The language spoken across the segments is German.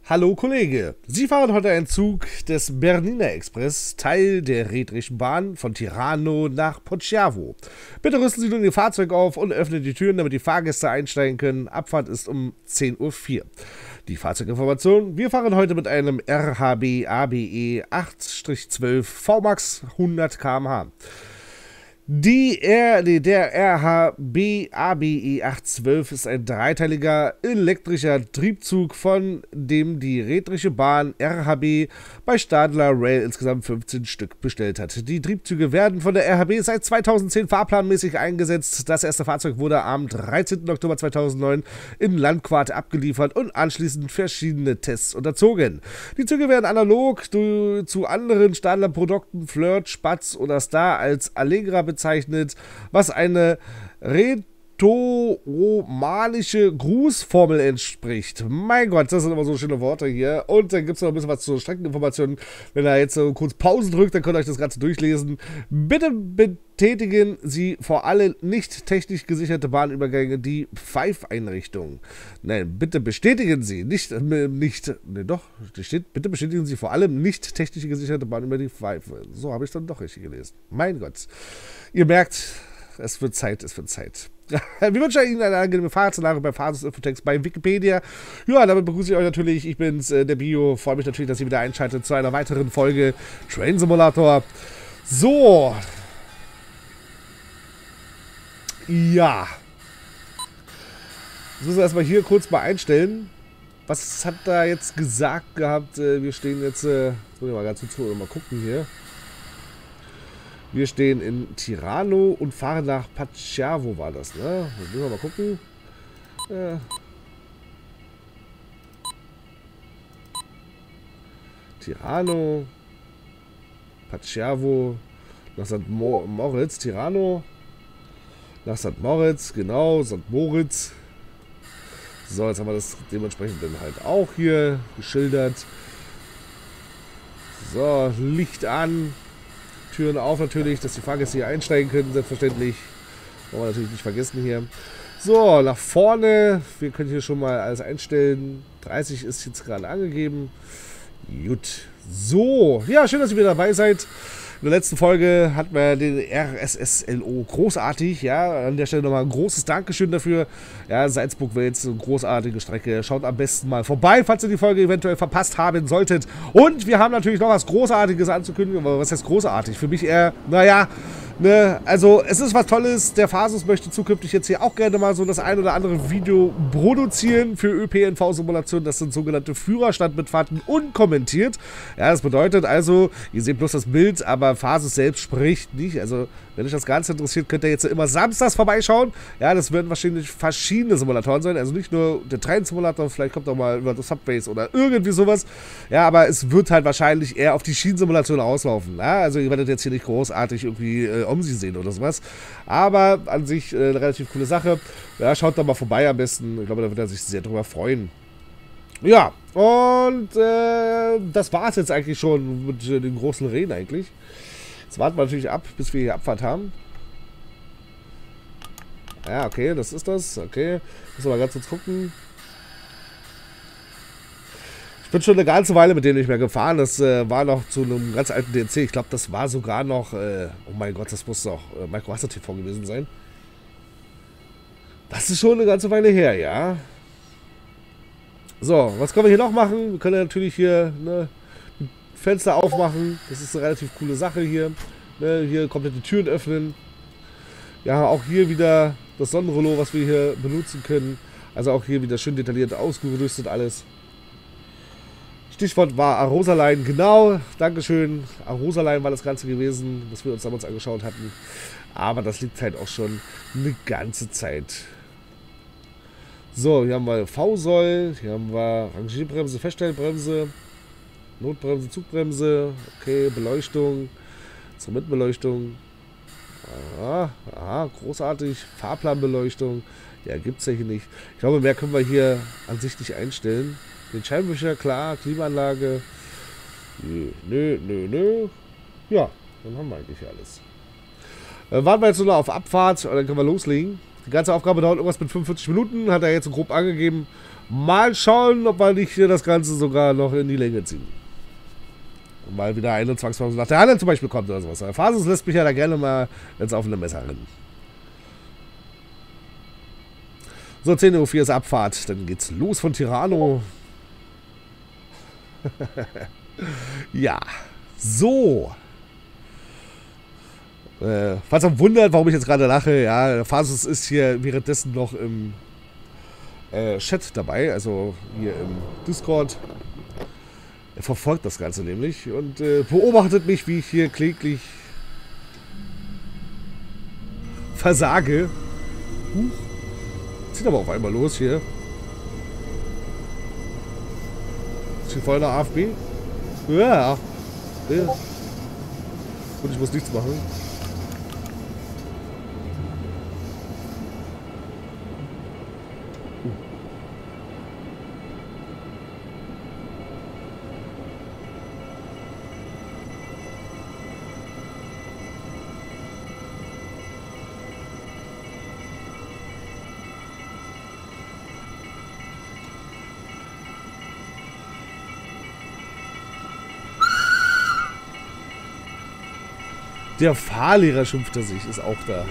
Hallo Kollege, Sie fahren heute einen Zug des Bernina Express, Teil der Redrischen Bahn von Tirano nach Poggiovo. Bitte rüsten Sie nun Ihr Fahrzeug auf und öffnen die Türen, damit die Fahrgäste einsteigen können. Abfahrt ist um 10:04 Uhr. Die Fahrzeuginformation: Wir fahren heute mit einem RHB ABE 8-12 VMAX 100 km/h. Der RHB ABE 812 ist ein dreiteiliger elektrischer Triebzug, von dem die Redrische Bahn RHB bei Stadler Rail insgesamt 15 Stück bestellt hat. Die Triebzüge werden von der RHB seit 2010 fahrplanmäßig eingesetzt. Das erste Fahrzeug wurde am 13. Oktober 2009 in Landquart abgeliefert und anschließend verschiedene Tests unterzogen. Die Züge werden analog zu anderen Stadler-Produkten Flirt, Spatz oder Star als Allegra bezeichnet, was eine rätoromanische Grußformel entspricht. Mein Gott, das sind immer so schöne Worte hier. Und dann gibt es noch ein bisschen was zur Streckeninformation. Wenn ihr jetzt so kurz Pause drückt, dann könnt ihr euch das Ganze durchlesen. Bitte betätigen Sie vor allem nicht technisch gesicherte Bahnübergänge die Pfeifeinrichtung. Nein, bitte bestätigen Sie bitte bestätigen Sie vor allem nicht technisch gesicherte Bahnübergänge die Pfeife. So habe ich dann doch richtig gelesen. Mein Gott. Ihr merkt, es wird Zeit, es wird Zeit. Wir wünschen Ihnen eine angenehme Fahrszenario bei Fahrsus Infotext bei Wikipedia. Ja, damit begrüße ich euch natürlich. Ich bin's, der Bio. Freue mich natürlich, dass ihr wieder einschaltet zu einer weiteren Folge Train Simulator. So. Ja. Das müssen wir erstmal hier kurz mal einstellen. Was hat da jetzt gesagt gehabt? Wir stehen jetzt, jetzt muss ich mal ganz kurz mal gucken hier. Wir stehen in Tirano und fahren nach Poggiovo, war das, ne? Müssen wir mal gucken. Tirano, Poggiovo, nach St. Moritz, Tirano, nach St. Moritz, genau, St. Moritz. So, jetzt haben wir das dementsprechend dann halt auch hier geschildert. So, Licht an. Türen auf natürlich, dass die Fahrgäste hier einsteigen können, selbstverständlich. Wollen wir natürlich nicht vergessen hier. So, nach vorne. Wir können hier schon mal alles einstellen. 30 ist jetzt gerade angegeben. Gut. So, ja, schön, dass ihr wieder dabei seid. In der letzten Folge hatten wir den RSSLO großartig, ja, an der Stelle nochmal ein großes Dankeschön dafür. Ja, Salzburg-Wels, eine großartige Strecke. Schaut am besten mal vorbei, falls ihr die Folge eventuell verpasst haben solltet. Und wir haben natürlich noch was Großartiges anzukündigen, aber was heißt großartig? Für mich eher, naja, ne, also es ist was Tolles. Der Fasus möchte zukünftig jetzt hier auch gerne mal so das ein oder andere Video produzieren für ÖPNV-Simulationen. Das sind sogenannte Führerstandmitfahrten unkommentiert. Ja, das bedeutet also, ihr seht bloß das Bild, aber Fasus selbst spricht nicht. Also, wenn euch das Ganze interessiert, könnt ihr jetzt immer samstags vorbeischauen. Ja, das werden wahrscheinlich verschiedene Simulatoren sein. Also nicht nur der Train-Simulator, vielleicht kommt auch mal über das Subways oder irgendwie sowas. Ja, aber es wird halt wahrscheinlich eher auf die Schienensimulation auslaufen. Ja, also ihr werdet jetzt hier nicht großartig irgendwie Omsi sehen oder sowas. Aber an sich eine relativ coole Sache. Ja, schaut da mal vorbei am besten. Ich glaube, da wird er sich sehr drüber freuen. Ja, und das war es jetzt eigentlich schon mit den großen Reden eigentlich. Jetzt warten wir natürlich ab, bis wir hier Abfahrt haben. Ja, okay, das ist das. Okay, müssen wir mal ganz kurz gucken. Ich bin schon eine ganze Weile mit denen nicht mehr gefahren. Das war noch zu einem ganz alten DLC. Ich glaube, das war sogar noch... oh mein Gott, das muss doch Micro Master TV gewesen sein. Das ist schon eine ganze Weile her, ja. So, was können wir hier noch machen? Wir können natürlich hier die Fenster aufmachen. Das ist eine relativ coole Sache hier. Ne, hier komplett die Türen öffnen. Ja, auch hier wieder das Sonnenrollo, was wir hier benutzen können. Also auch hier wieder schön detailliert ausgerüstet alles. Stichwort war Arosalein, genau, Dankeschön. Arosalein war das Ganze gewesen, was wir uns damals angeschaut hatten. Aber das liegt halt auch schon eine ganze Zeit. So, hier haben wir V-Säul, hier haben wir Rangierbremse, Feststellbremse, Notbremse, Zugbremse, okay, Beleuchtung, Instrumentbeleuchtung. Aha, großartig, Fahrplanbeleuchtung. Ja, gibt es ja hier nicht. Ich glaube, mehr können wir hier an sich nicht einstellen. Den Scheinwischer, klar, Klimaanlage. Nö. Ja, dann haben wir eigentlich alles. Warten wir jetzt nur noch auf Abfahrt und dann können wir loslegen. Die ganze Aufgabe dauert irgendwas mit 45 Minuten, hat er jetzt so grob angegeben. Mal schauen, ob wir nicht hier das Ganze sogar noch in die Länge ziehen. Und mal wieder eine Zwangspause nach der anderen zum Beispiel kommt oder sowas. Der Phasus lässt mich ja da gerne mal ins offene Messer rennen. So, 10:04 Uhr ist Abfahrt. Dann geht's los von Tirano. Ja, so. Falls ihr wundert, warum ich jetzt gerade lache, ja, der Phasus ist hier währenddessen noch im Chat dabei, also hier im Discord. Er verfolgt das Ganze nämlich und beobachtet mich, wie ich hier kläglich versage. Zieht aber auf einmal los hier. Ist hier voll in der AFB? Ja. Und ich muss nichts machen. Der Fahrlehrer schimpft er sich, ist auch da.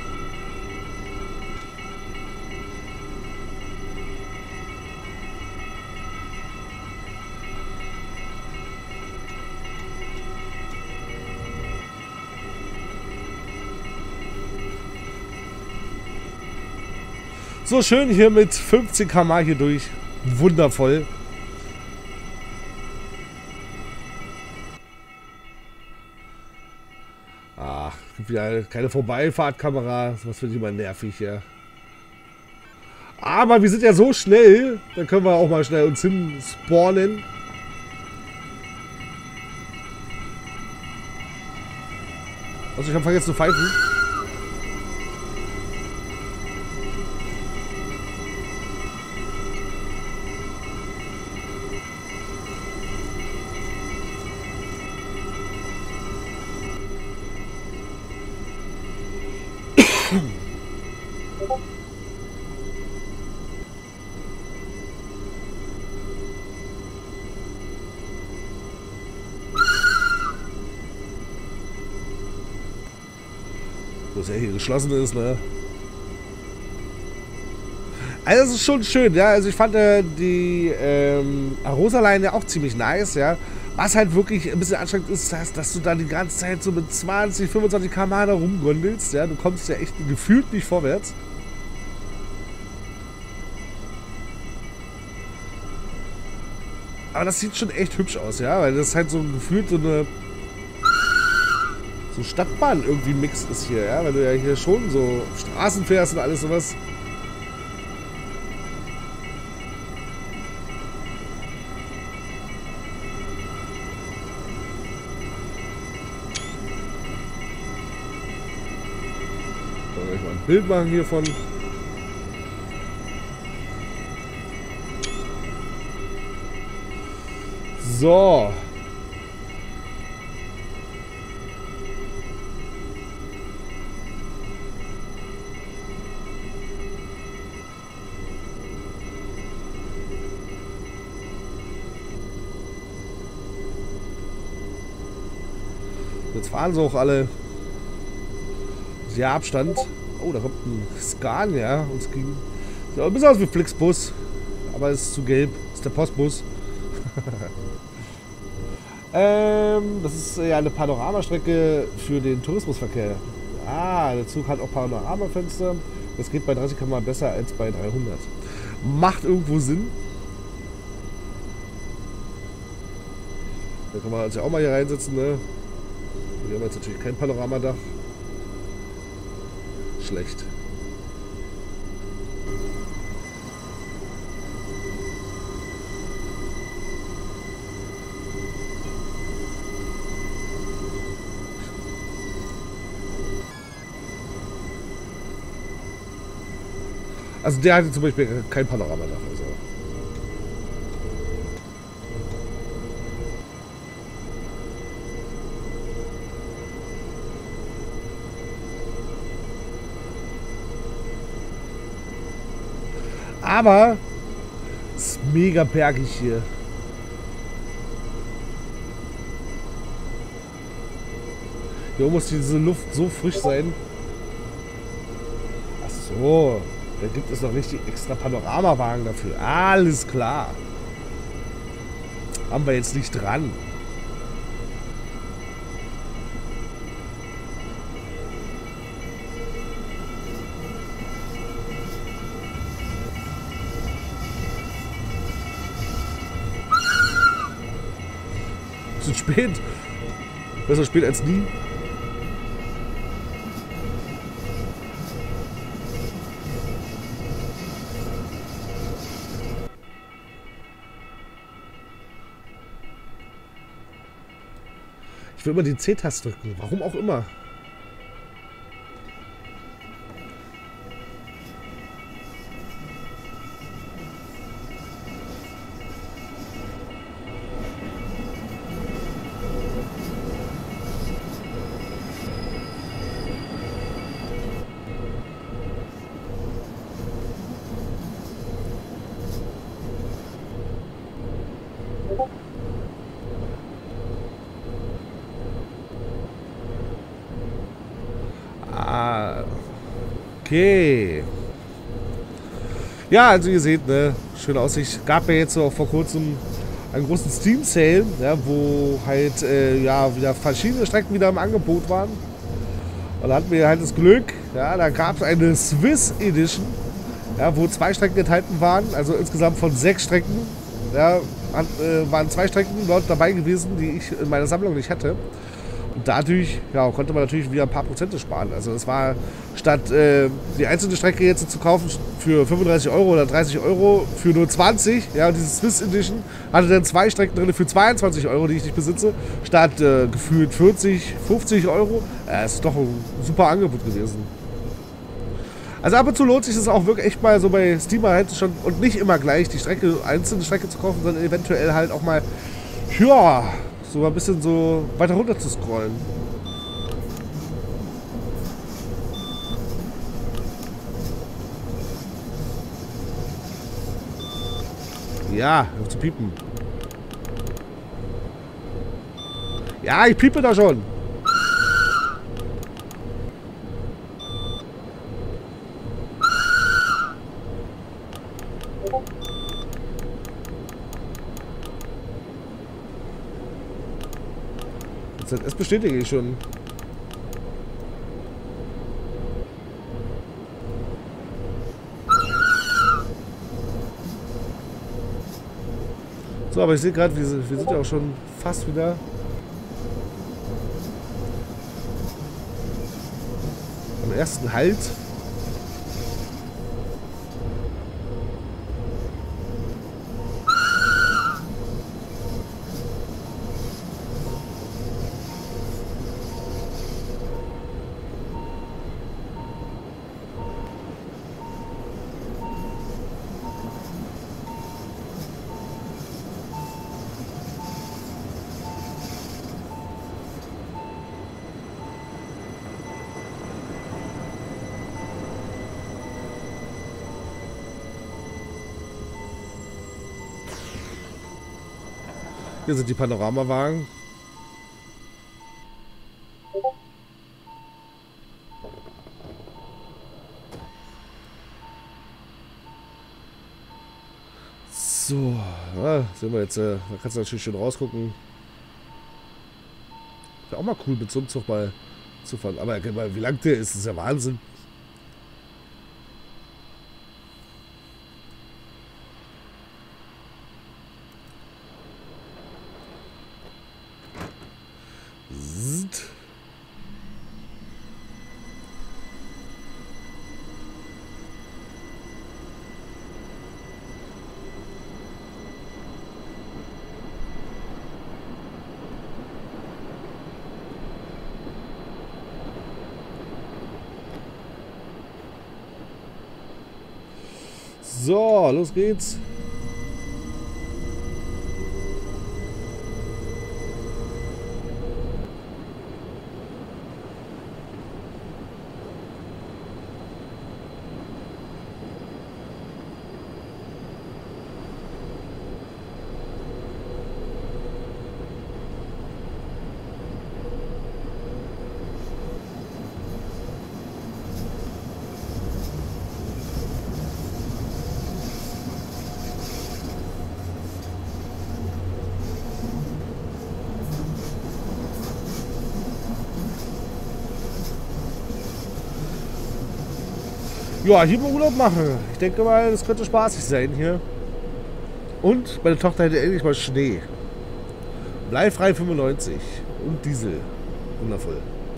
So schön hier mit 15 km/h hier durch. Wundervoll. Ach, gibt wieder keine Vorbeifahrtkamera. Was finde ich immer nervig, ja. Aber wir sind ja so schnell, dann können wir auch mal schnell uns hin spawnen. Also ich habe vergessen zu pfeifen. Wo es ja hier geschlossen ist, ne? Also es ist schon schön, ja. Also ich fand die Arosa-Line ja auch ziemlich nice, ja. Was halt wirklich ein bisschen anstrengend ist, dass du da die ganze Zeit so mit 20, 25 km/h da rumgondelst, ja. Du kommst ja echt gefühlt nicht vorwärts. Aber das sieht schon echt hübsch aus, ja. Weil das halt so gefühlt so eine Stadtbahn irgendwie Mix ist hier, ja, weil du ja hier schon so Straßen fährst und alles sowas. So, gleich mal ein Bild machen hiervon. So. Jetzt fahren sie auch alle sehr Abstand. Oh, da kommt ein Scania. Und es ging. Sieht auch ein bisschen aus wie Flixbus. Aber es ist zu gelb. Das ist der Postbus. Das ist ja eine Panoramastrecke für den Tourismusverkehr. Ah, der Zug hat auch Panoramafenster. Das geht bei 30 km/h besser als bei 300. Macht irgendwo Sinn. Da kann man uns ja auch mal hier reinsetzen, ne? Wir haben jetzt natürlich kein Panoramadach. Schlecht. Also der hatte zum Beispiel kein Panoramadach. Also. Aber es ist mega bergig hier. Hier muss diese Luft so frisch sein. Ach so, da gibt es noch nicht die extra Panoramawagen dafür. Alles klar. Haben wir jetzt nicht dran. Zu spät. Besser spät als nie. Ich will immer die C-Taste drücken. Warum auch immer. Okay. Ja, also ihr seht, ne, schöne Aussicht. Gab ja jetzt auch vor kurzem einen großen Steam Sale, ja, wo halt ja wieder verschiedene Strecken wieder im Angebot waren. Und da hatten wir halt das Glück, ja, da gab es eine Swiss Edition, ja, wo 2 Strecken enthalten waren, also insgesamt von 6 Strecken. Ja, waren 2 Strecken dort dabei gewesen, die ich in meiner Sammlung nicht hatte. Und dadurch ja, konnte man natürlich wieder ein paar Prozente sparen. Also es war statt die einzelne Strecke jetzt zu kaufen für 35 Euro oder 30 Euro für nur 20, ja, und diese Swiss Edition hatte dann 2 Strecken drin für 22 Euro, die ich nicht besitze, statt gefühlt 40, 50 Euro. Es ist doch ein super Angebot gewesen. Also ab und zu lohnt sich das auch wirklich echt mal so bei Steam halt schon und nicht immer gleich die Strecke, einzelne Strecke zu kaufen, sondern eventuell halt auch mal, ja, so ein bisschen so weiter runter zu scrollen. Ja, hör zu piepen. Ja, ich piepe da schon. Das bestätige ich schon. So, aber ich sehe gerade, wir sind ja auch schon fast wieder am ersten Halt. Hier sind die Panoramawagen. So, ja, sehen wir jetzt, da kannst du natürlich schön rausgucken. Wäre auch mal cool, mit so einem Zug mal zu fahren. Aber wie lang der ist, ist ja Wahnsinn. So, los geht's. Ja, hier mal Urlaub machen. Ich denke mal, das könnte spaßig sein hier. Und meine Tochter hätte endlich mal Schnee. Bleifrei 95 und Diesel. Wundervoll.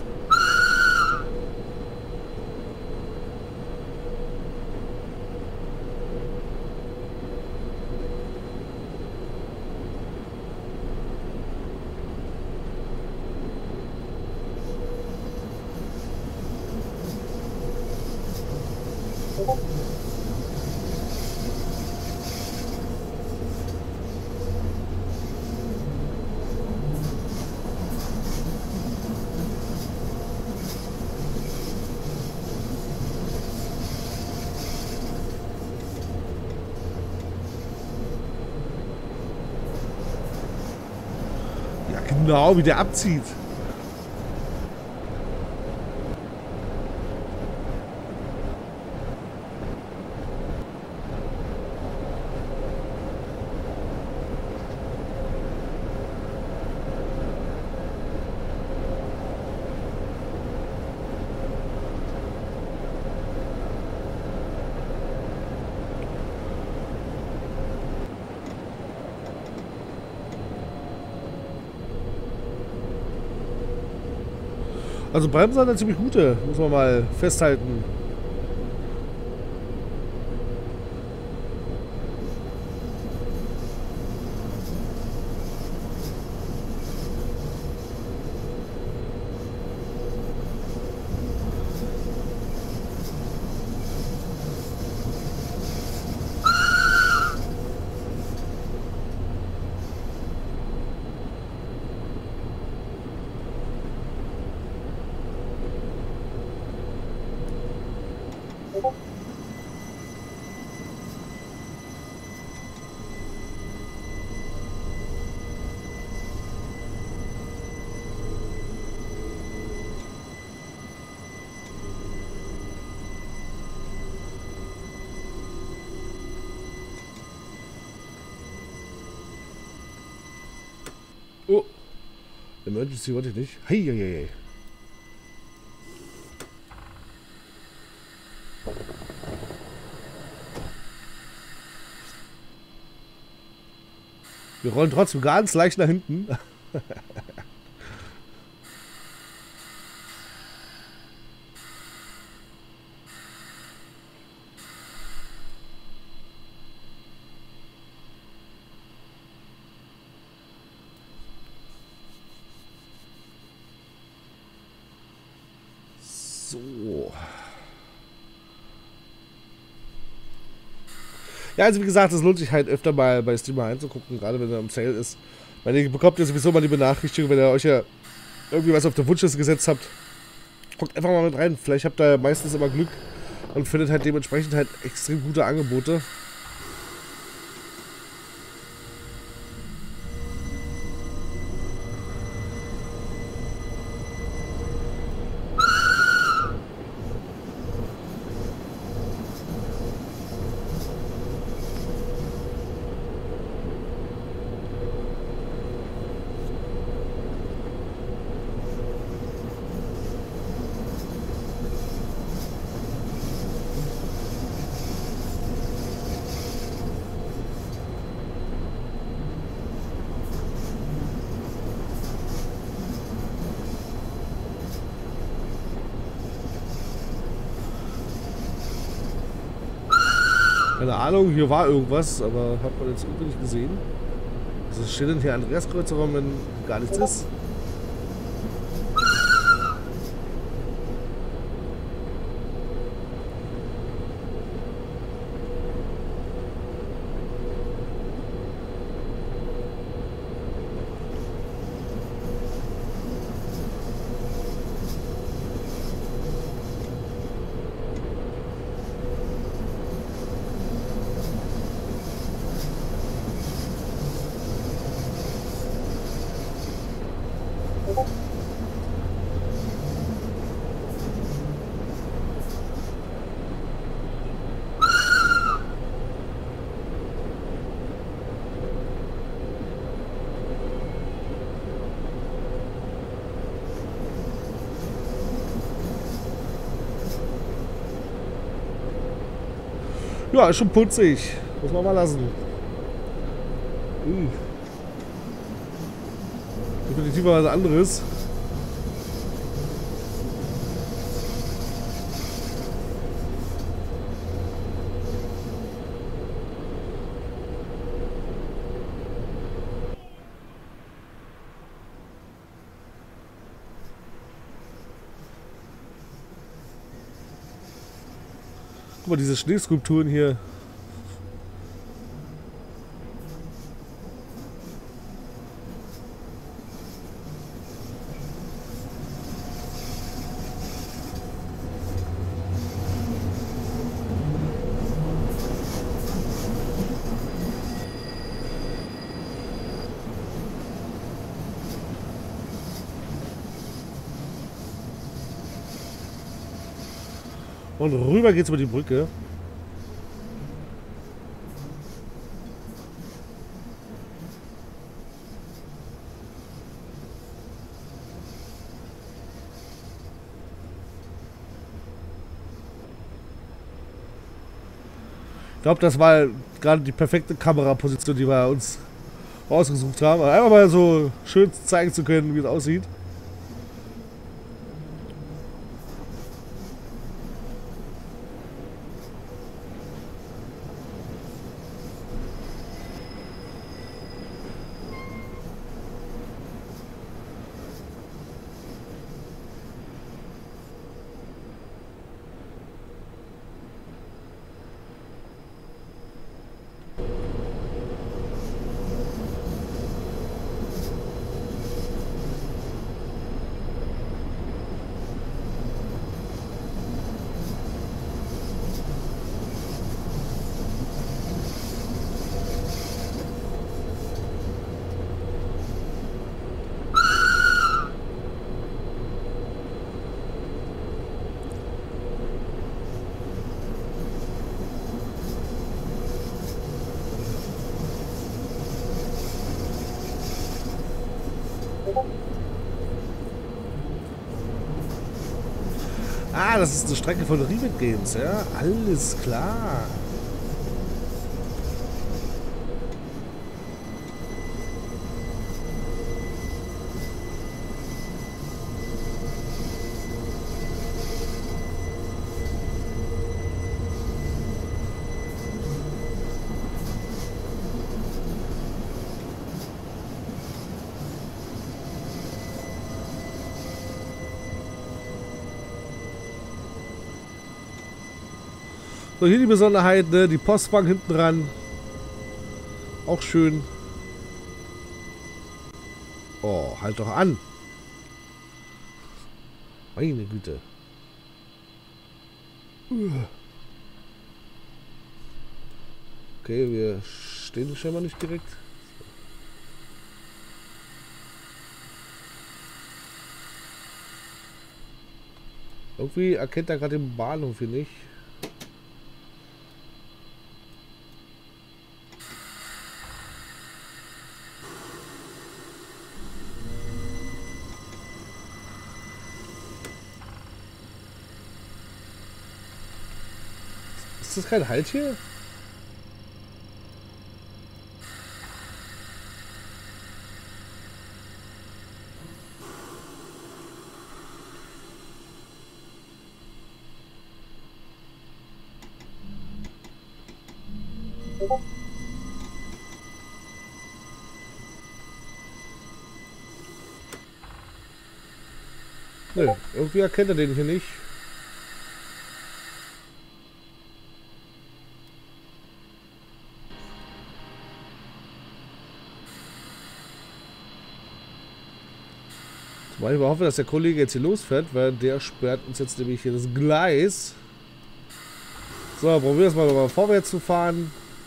Ja, genau, wie der abzieht. Also Bremsen hat eine ziemlich gute, muss man mal festhalten. Oh, Emergency wollte ich nicht. Heieiei. Wir rollen trotzdem ganz leicht nach hinten. So. Ja, also wie gesagt, es lohnt sich halt öfter mal bei Steam reinzugucken, gerade wenn er im Sale ist. Weil ihr bekommt ja sowieso mal die Benachrichtigung, wenn ihr euch ja irgendwie was auf der Wunschliste gesetzt habt. Guckt einfach mal mit rein. Vielleicht habt ihr meistens immer Glück und findet halt dementsprechend halt extrem gute Angebote. Keine Ahnung, hier war irgendwas, aber hat man jetzt irgendwie nicht gesehen. Also steht denn hier Andreaskreuzer, wenn gar nichts ist? Ja, ist schon putzig. Muss man mal lassen. Definitiv mal was anderes. Guck mal, diese Schneeskulpturen hier. Und rüber geht's über die Brücke. Ich glaube, das war gerade die perfekte Kameraposition, die wir uns ausgesucht haben. Einfach mal so schön zeigen zu können, wie es aussieht. Ah, das ist eine Strecke von Rivet Games, ja? Alles klar. So, hier die Besonderheit, ne? Die Postbank hinten dran. Auch schön. Oh, halt doch an. Meine Güte. Okay, wir stehen scheinbar nicht direkt. Irgendwie erkennt er gerade den Bahnhof hier nicht. Ist das kein Halt hier? Nö, irgendwie erkennt er den hier nicht. Zumal ich mal hoffe, dass der Kollege jetzt hier losfährt, weil der sperrt uns jetzt nämlich hier das Gleis. So, probieren wir es mal vorwärts zu fahren.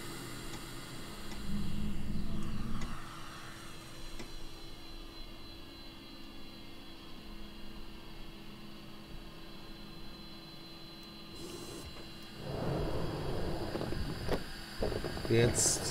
Jetzt.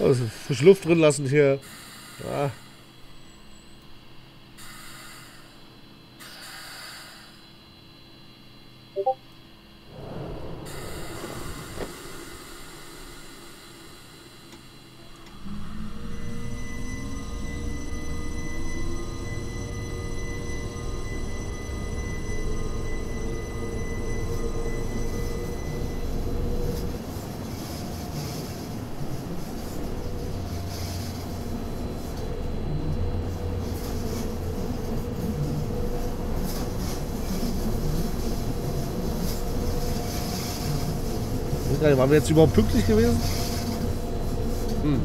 Also frische Luft drin lassen hier. Ja. Waren wir jetzt überhaupt pünktlich gewesen? Hm.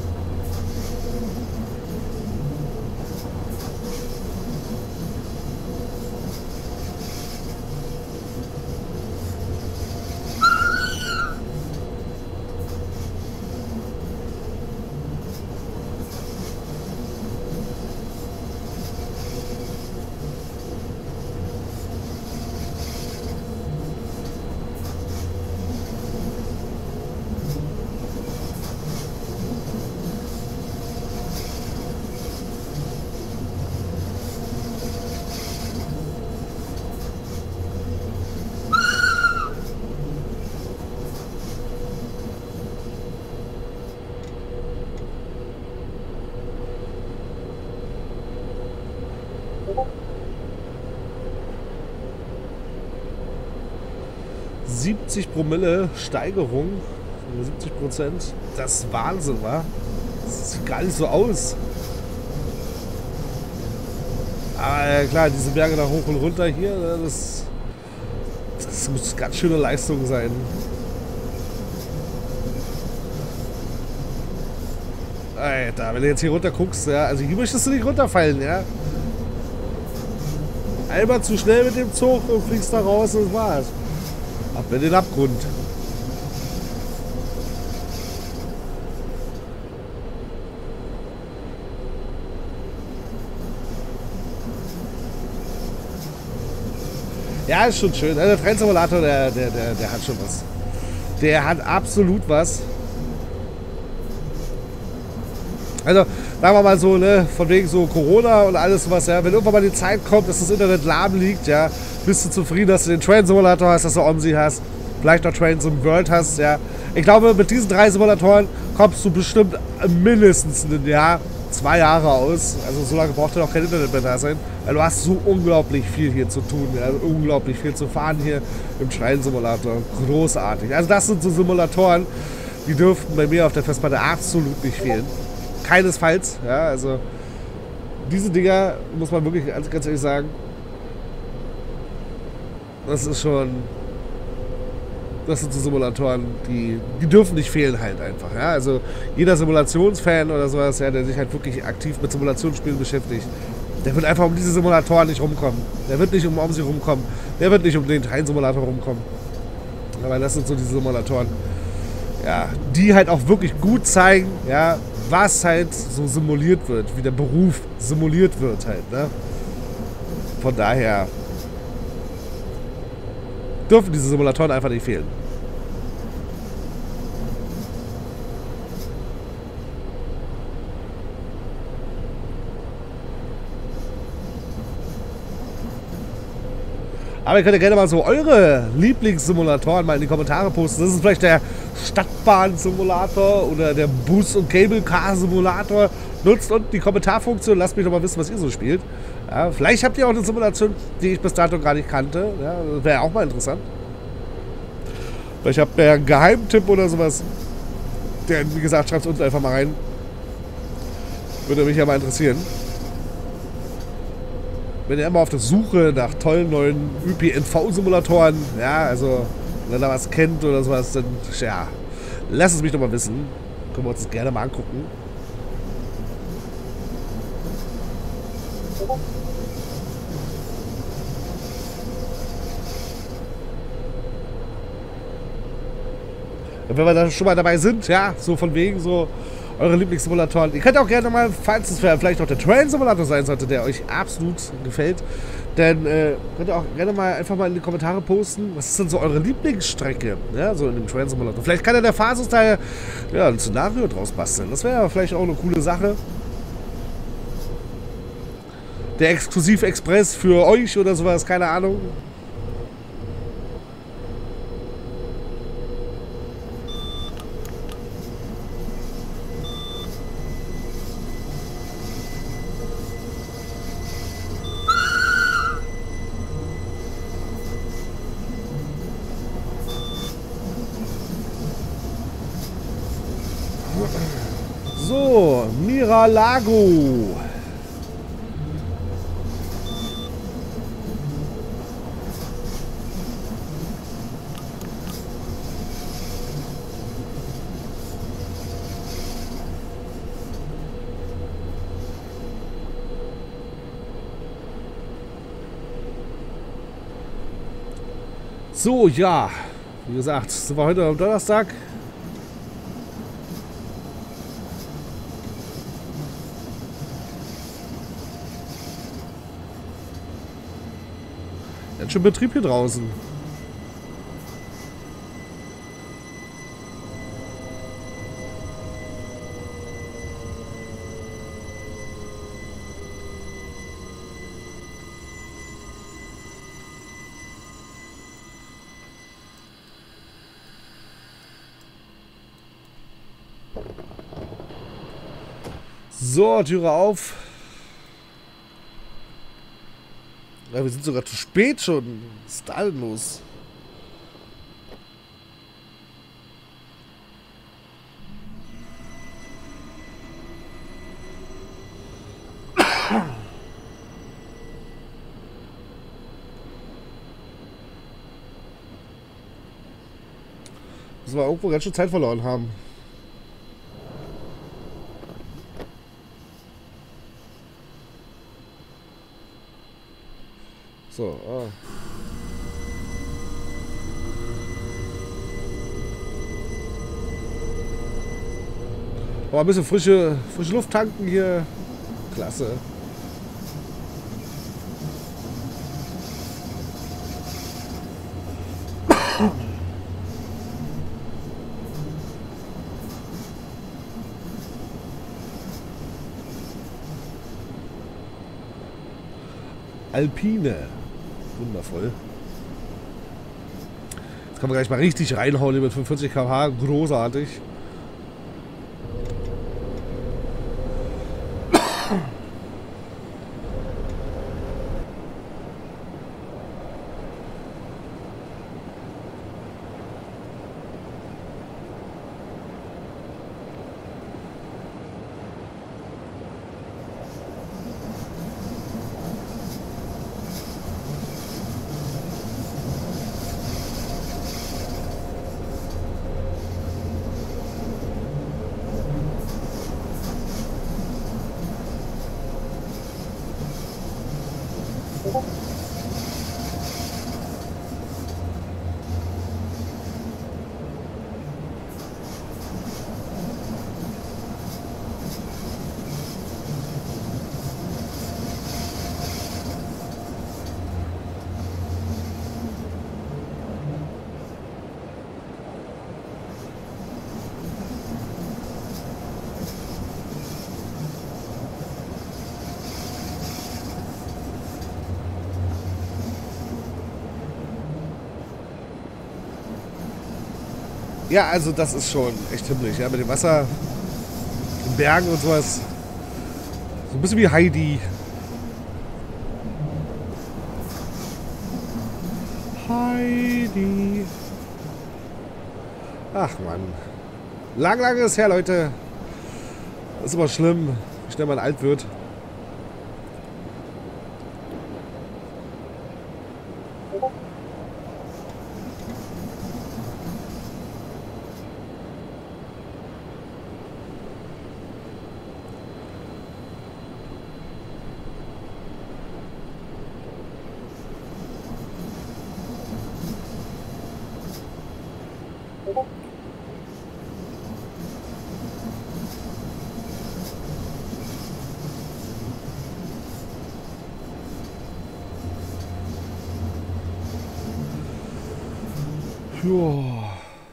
Promille Steigerung, 70%, das ist Wahnsinn, wa? Das sieht gar nicht so aus. Aber klar, diese Berge da hoch und runter hier, das muss ganz schöne Leistung sein. Alter, wenn du jetzt hier runter guckst, ja, also hier möchtest du nicht runterfallen, ja. Einmal zu schnell mit dem Zug und fliegst da raus und das war's. Ab in den Abgrund. Ja, ist schon schön. Der Train Simulator, der hat schon was. Der hat absolut was. Also, sagen wir mal so, ne, von wegen so Corona und alles sowas, ja, wenn irgendwann mal die Zeit kommt, dass das Internet lahm liegt, ja, bist du zufrieden, dass du den Train Simulator hast, dass du OMSI hast, vielleicht noch Train Sim World hast, ja. Ich glaube, mit diesen 3 Simulatoren kommst du bestimmt mindestens ein Jahr, 2 Jahre aus. Also so lange braucht ja noch kein Internet mehr da sein, weil du hast so unglaublich viel hier zu tun, ja, unglaublich viel zu fahren hier im Train Simulator. Großartig. Also das sind so Simulatoren, die dürften bei mir auf der Festplatte absolut nicht fehlen. Keinesfalls, ja, also diese Dinger, muss man wirklich ganz ehrlich sagen, das ist schon, das sind so Simulatoren, die dürfen nicht fehlen halt einfach, ja, also jeder Simulationsfan oder sowas, ja, der sich halt wirklich aktiv mit Simulationsspielen beschäftigt, der wird einfach um diese Simulatoren nicht rumkommen, der wird nicht um OMSI rumkommen, der wird nicht um den Train-Simulator rumkommen, aber das sind so diese Simulatoren, ja, die halt auch wirklich gut zeigen, ja, was halt so simuliert wird, wie der Beruf simuliert wird halt, ne? Von daher dürfen diese Simulatoren einfach nicht fehlen. Aber ihr könnt ja gerne mal so eure Lieblingssimulatoren mal in die Kommentare posten. Das ist vielleicht der Stadtbahn-Simulator oder der Bus- und Cable-Car-Simulator. Nutzt unten die Kommentarfunktion, lasst mich doch mal wissen, was ihr so spielt. Ja, vielleicht habt ihr auch eine Simulation, die ich bis dato gar nicht kannte. Ja, wäre auch mal interessant. Vielleicht habt ihr einen Geheimtipp oder sowas. Der, wie gesagt, schreibt es unten einfach mal rein. Würde mich ja mal interessieren. Wenn ihr immer auf der Suche nach tollen neuen ÖPNV-Simulatoren, ja, also wenn ihr da was kennt oder sowas, dann ja, lasst es mich doch mal wissen. Können wir uns das gerne mal angucken. Und wenn wir da schon mal dabei sind, ja, so von wegen so Eure Lieblingssimulatoren. Ihr könnt auch gerne mal, falls es vielleicht auch der Train-Simulator sein sollte, der euch absolut gefällt, dann könnt ihr auch gerne mal einfach mal in die Kommentare posten, was ist denn so eure Lieblingsstrecke, ja, so in dem Train-Simulator. Vielleicht kann ja der Phasus da ja, ein Szenario draus basteln. Das wäre ja vielleicht auch eine coole Sache. Der Exklusiv-Express für euch oder sowas, keine Ahnung. So, Miralago. So, ja, wie gesagt, sind wir heute am Donnerstag. Jetzt schon Betrieb hier draußen. So, Türe auf. Ja, wir sind sogar zu spät schon. Was ist da denn los? Müssen wir irgendwo ganz schön Zeit verloren haben. So, Aber ein bisschen frische Luft tanken hier. Klasse. Alpine. Wundervoll. Jetzt kann man gleich mal richtig reinhauen hier mit 45 km/h. Großartig. Ja, also das ist schon echt himmlisch, ja, mit dem Wasser, den Bergen und sowas. So ein bisschen wie Heidi. Heidi. Ach Mann. Lang ist her, Leute. Das ist immer schlimm, wie schnell man alt wird. Joa.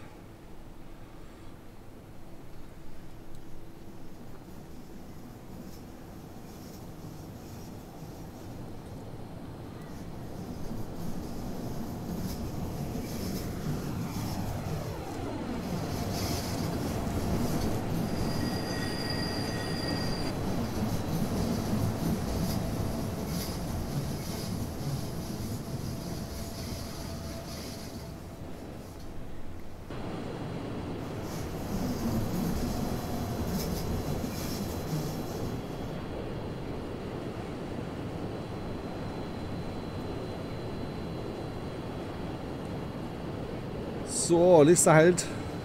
So, nächster Halt.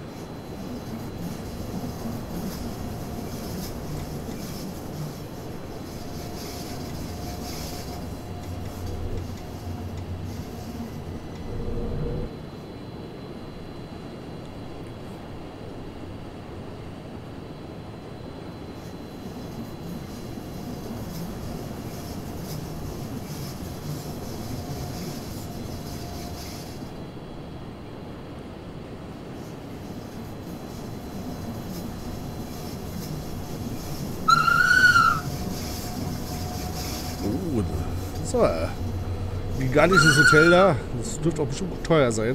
So, gigantisches Hotel da. Das dürfte auch bestimmt teuer sein.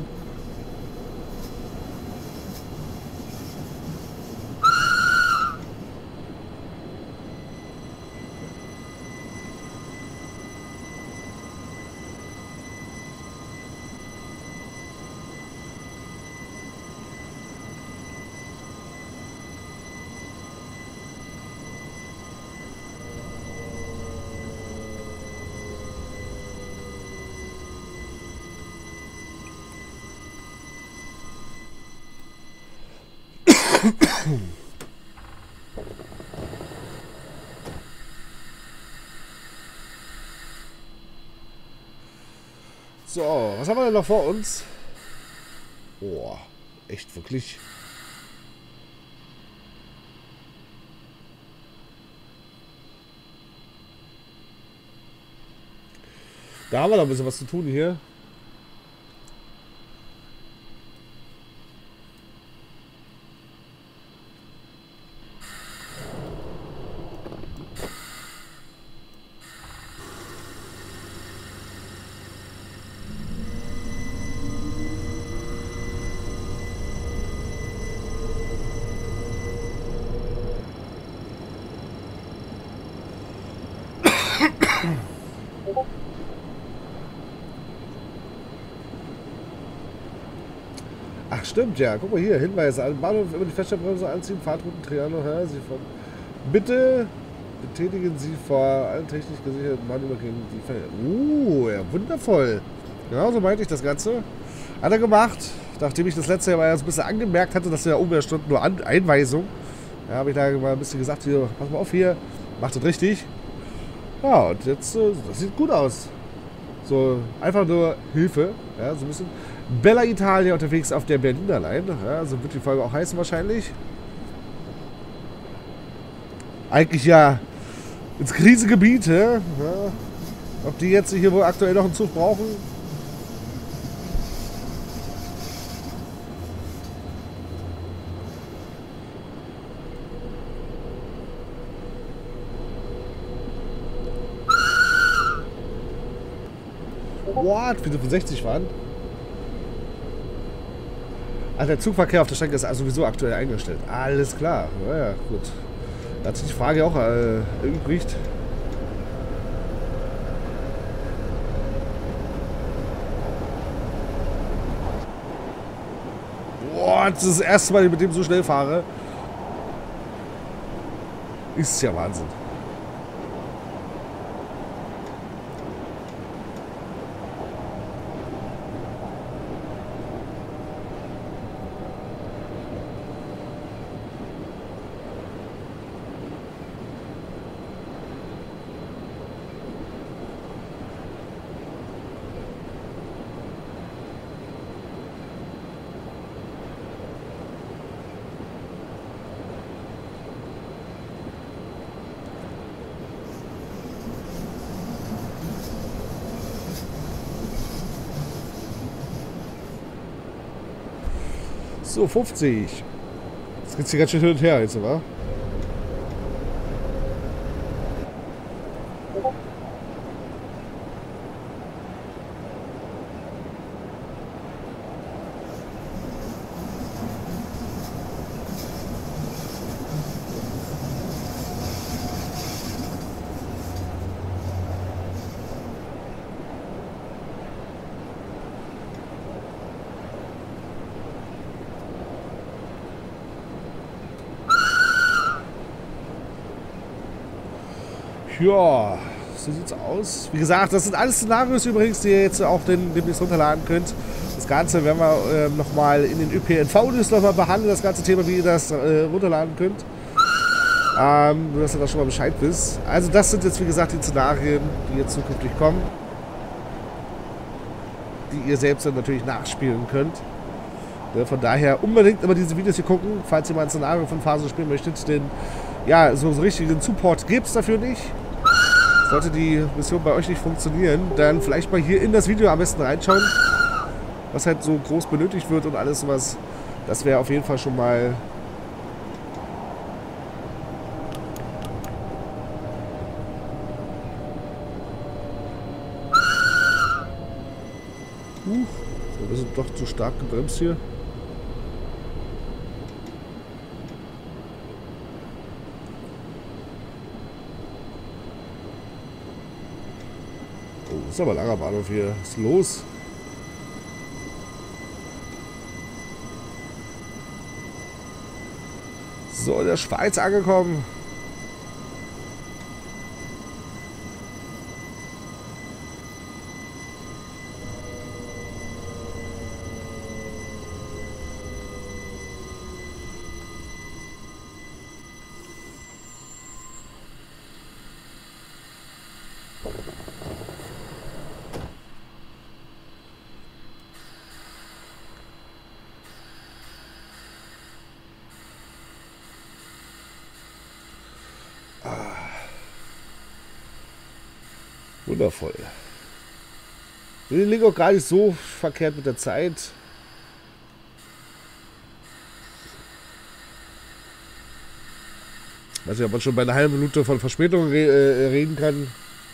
So, was haben wir denn noch vor uns? Boah, echt wirklich. Da haben wir noch ein bisschen was zu tun hier. Ach stimmt, ja. Guck mal hier, Hinweise. An Bahnhof immer die Feststellbremse anziehen, Fahrtrouten Triano, Sie von. Bitte betätigen Sie vor allen technisch gesicherten Bahnübergängen die Fälle. Ja, wundervoll. Genau so meinte ich das Ganze. Hat er gemacht, nachdem ich das letzte Jahr mal so ein bisschen angemerkt hatte, dass ja Umweltstunden nur Einweisung. Ja, habe ich da mal ein bisschen gesagt, hier, pass mal auf hier, macht das richtig. Ja, und jetzt, das sieht gut aus. So, einfach nur Hilfe, ja, so ein bisschen. Bella Italia unterwegs auf der Berliner Line, ja, so wird die Folge auch heißen wahrscheinlich. Eigentlich ja ins Krisengebiet, ja. Ob die jetzt hier wohl aktuell noch einen Zug brauchen? What? Wie sie von 60 fahren? Also der Zugverkehr auf der Strecke ist also sowieso aktuell eingestellt. Alles klar. Naja, gut. Da hat sich die Frage auch erübrigt. Boah, das ist das erste Mal, dass ich mit dem so schnell fahre. Ist ja Wahnsinn. So, 50. Jetzt geht's hier ganz schön hin und her jetzt, oder? Ja, so sieht's aus. Wie gesagt, das sind alles Szenarios übrigens, die ihr jetzt auch demnächst runterladen könnt. Das Ganze werden wir nochmal in den ÖPNV-News nochmal behandeln, das ganze Thema, wie ihr das runterladen könnt. Nur, dass ihr da schon mal Bescheid wisst. Also das sind jetzt, wie gesagt, die Szenarien, die jetzt zukünftig kommen. Die ihr selbst dann natürlich nachspielen könnt. Ja, von daher unbedingt immer diese Videos hier gucken, falls ihr mal ein Szenario von Phasos spielen möchtet. Denn ja, so richtigen Support gibt es dafür nicht. Sollte die Mission bei euch nicht funktionieren, dann vielleicht mal hier in das Video am besten reinschauen, was halt so groß benötigt wird und alles sowas. Das wäre auf jeden Fall schon mal so, wir sind doch zu stark gebremst hier. Oh, ist aber ein langer Bahnhof hier. Was ist los? So, in der Schweiz angekommen. Wundervoll. Wir liegen auch gar nicht so verkehrt mit der Zeit. Ich weiß nicht, ob man schon bei einer halben Minute von Verspätung reden kann.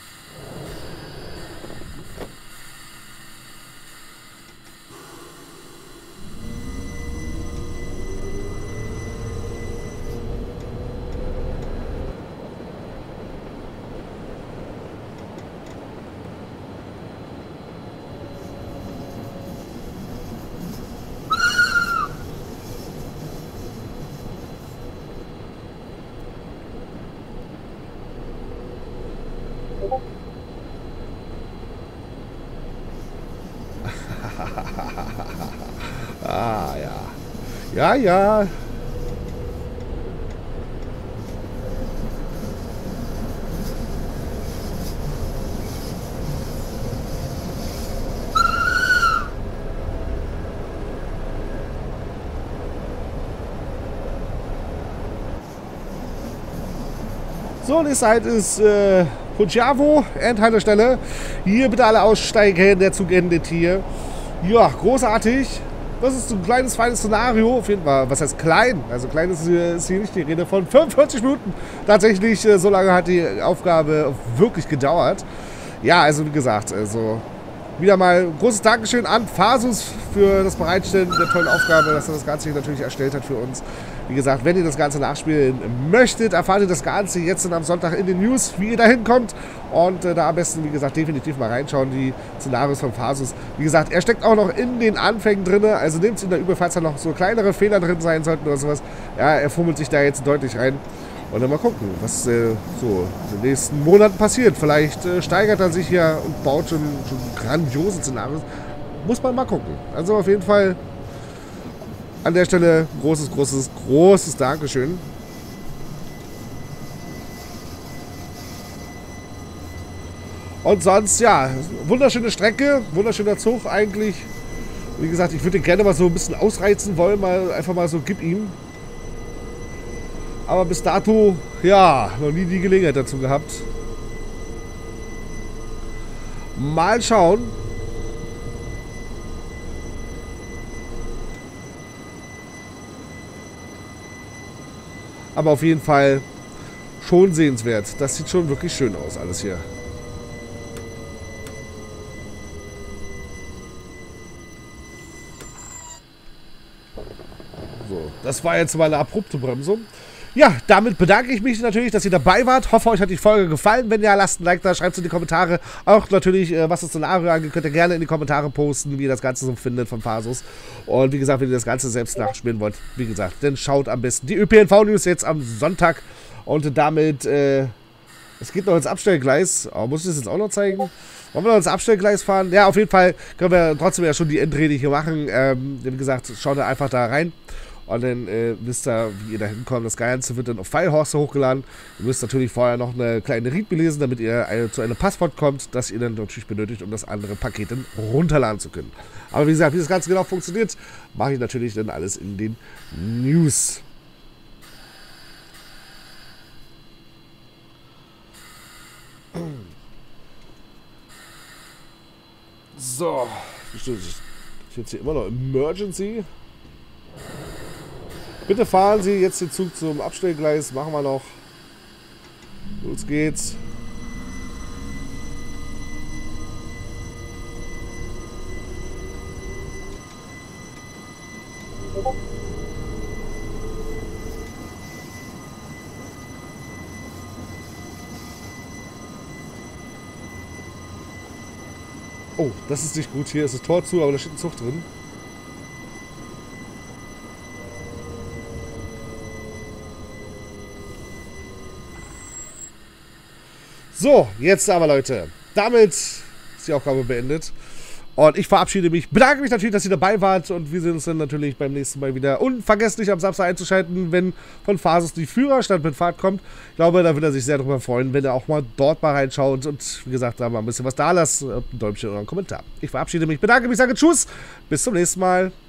Ah, ja. Ja, ja. So, die Zeit ist Punjavo, Endhaltestelle. Hier bitte alle aussteigen, der Zug endet hier. Ja, großartig. Das ist so ein kleines, feines Szenario. Auf jeden Fall, was heißt klein? Also klein ist hier nicht die Rede von 45 Minuten. Tatsächlich, so lange hat die Aufgabe wirklich gedauert. Ja, also wie gesagt, also wieder mal ein großes Dankeschön an Phasos für das Bereitstellen der tollen Aufgabe, dass er das Ganze hier natürlich erstellt hat für uns. Wie gesagt, wenn ihr das Ganze nachspielen möchtet, erfahrt ihr das Ganze jetzt am Sonntag in den News, wie ihr da hinkommt. Und da am besten, wie gesagt, definitiv mal reinschauen, die Szenarios von Phasos. Wie gesagt, er steckt auch noch in den Anfängen drin, also nehmt es in der Übel, falls da noch so kleinere Fehler drin sein sollten oder sowas. Ja, er fummelt sich da jetzt deutlich rein. Und dann mal gucken, was so in den nächsten Monaten passiert. Vielleicht steigert er sich ja und baut schon grandiose Szenarios. Muss man mal gucken. Also auf jeden Fall an der Stelle großes Dankeschön. Und sonst, ja, wunderschöne Strecke, wunderschöner Zug eigentlich. Wie gesagt, ich würde den gerne mal so ein bisschen ausreizen wollen, einfach mal so, gib ihm. Aber bis dato, ja, noch nie die Gelegenheit dazu gehabt. Mal schauen. aber auf jeden Fall schon sehenswert. Das sieht schon wirklich schön aus, alles hier. So, das war jetzt mal eine abrupte Bremsung. Ja, damit bedanke ich mich natürlich, dass ihr dabei wart. Hoffe, euch hat die Folge gefallen. Wenn ja, lasst ein Like da, schreibt es in die Kommentare. Auch natürlich, was das Szenario angeht, könnt ihr gerne in die Kommentare posten, wie ihr das Ganze so findet von Phasos. Und wie gesagt, wenn ihr das Ganze selbst nachspielen wollt, wie gesagt, dann schaut am besten die ÖPNV-News jetzt am Sonntag. Und damit, es geht noch ins Abstellgleis. Oh, muss ich das jetzt auch noch zeigen? Wollen wir noch ins Abstellgleis fahren? Ja, auf jeden Fall können wir trotzdem ja schon die Endrede hier machen. Wie gesagt, schaut da einfach da rein. Und dann wisst ihr, wie ihr da hinkommt. Das Ganze wird dann auf Firehorse hochgeladen. Ihr müsst natürlich vorher noch eine kleine Read lesen, damit ihr zu einem Passwort kommt, das ihr dann natürlich benötigt, um das andere Paket dann runterladen zu können. Aber wie gesagt, wie das Ganze genau funktioniert, mache ich natürlich dann alles in den News. So, ich jetzt hier immer noch Emergency. Bitte fahren Sie jetzt den Zug zum Abstellgleis. Machen wir noch. Los geht's. Oh, das ist nicht gut. Hier ist das Tor zu, aber da steht ein Zug drin. So, jetzt aber Leute, damit ist die Aufgabe beendet und ich verabschiede mich, bedanke mich natürlich, dass ihr dabei wart und wir sehen uns dann natürlich beim nächsten Mal wieder und vergesst nicht am Samstag einzuschalten, wenn von Phasos die Führerstand mit Fahrt kommt. Ich glaube, da wird er sich sehr darüber freuen, wenn er auch mal dort mal reinschaut und wie gesagt, da mal ein bisschen was da lasst, ein Däumchen oder einen Kommentar. Ich verabschiede mich, bedanke mich, sage Tschüss, bis zum nächsten Mal.